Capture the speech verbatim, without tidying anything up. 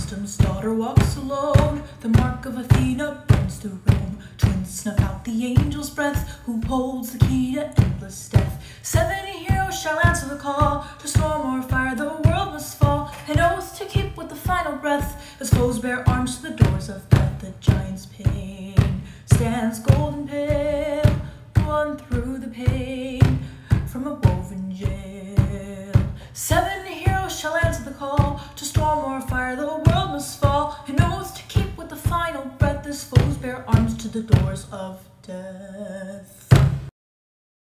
wisdom's daughter walks alone. The mark of Athena burns through Rome. Twins snuff out the angel's breath. Who holds the key to endless death? Seven heroes shall answer the call. To storm or fire the world must fall. An oath to keep with the final breath. As foes bear arms to the doors of death. The giant's pain stands golden pale, won through the pain from a woven jail. Seven heroes shall answer the call. To storm or fire the world must fall. An oath to keep with the final breath. As foes bear arms to the doors of death.